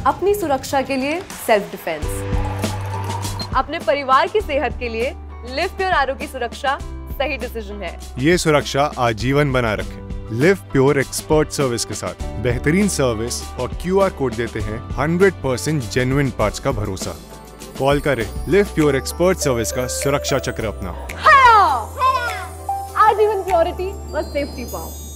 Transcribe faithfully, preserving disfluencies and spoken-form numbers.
अपनी सुरक्षा के लिए सेल्फ डिफेंस, अपने परिवार की सेहत के लिए लिव प्योर आर ओ की सुरक्षा सही डिसीजन है। ये सुरक्षा आजीवन बना रखें लिव प्योर एक्सपर्ट सर्विस के साथ। बेहतरीन सर्विस और क्यू आर कोड देते हैं हंड्रेड परसेंट जेन्युइन पार्ट्स का भरोसा। कॉल करें लिव प्योर एक्सपर्ट सर्विस का सुरक्षा चक्र अपना। आजीवन प्योरिटी और सेफ्टी पाओ।